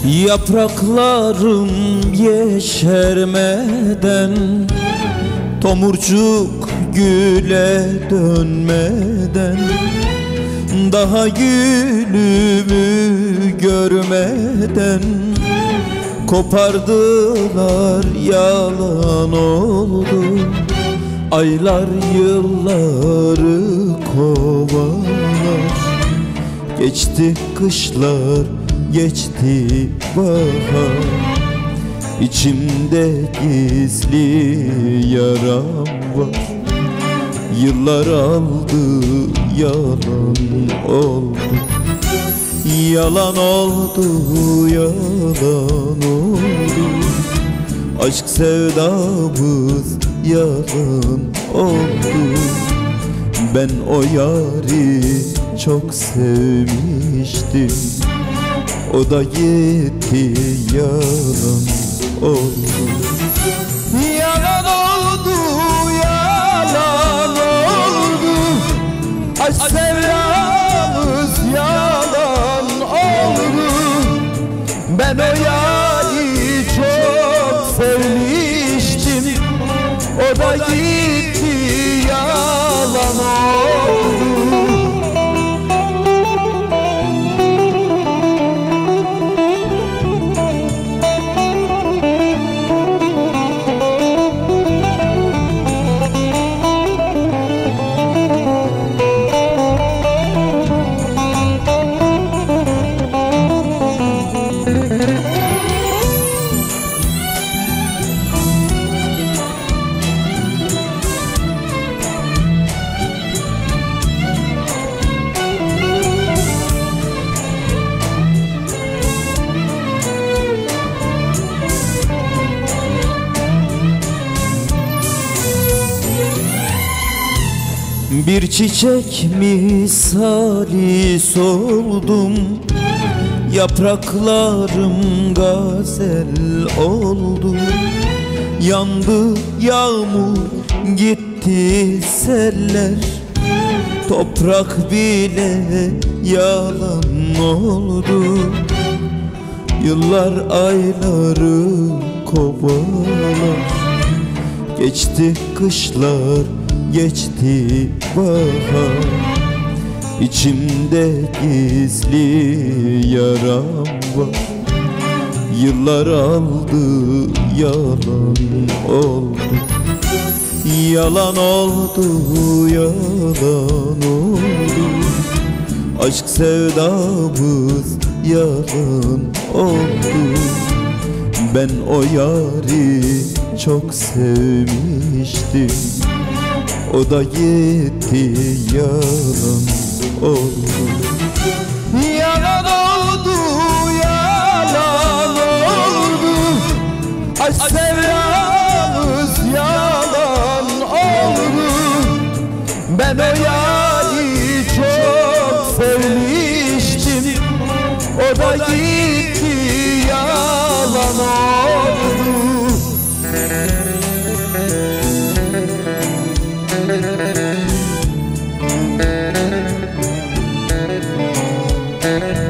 Yapraklarım yeşermeden, tomurcuk güle dönmeden, daha gülümü görmeden kopardılar, yalan oldu. Aylar yılları kovalar, geçti kışlar, geçti bahar. İçimde gizli yaram var. Yıllar aldı, yalan oldu. Yalan oldu, yalan oldu. Aşk sevdamız yalan oldu. Ben o yari çok sevmiştim, o da gitti, yalan oldu. Yalan oldu, yalan oldu. Aşk sevdamız yalan oldu. Ben o yari çok sevmiştim, o da gitti, yalan oldu. Bir çiçek misali soldum, yapraklarım gazel oldu. Yandı yağmur, gitti seller, toprak bile yalan oldu. Yıllar ayları kovalar, geçti kışlar, geçti bahar. İçimde gizli yaram var. Yıllar aldı, yalan oldu. Yalan oldu, yalan oldu. Aşk sevdamız yalan oldu. Ben o yari çok sevmiştim, o da gitti, yalan oldu. Yalan oldu, yalan oldu. Aşk sevdamız yalan oldu. Ben o yari çok sevmiştim, o da gitti, yalan oldu. Thank you.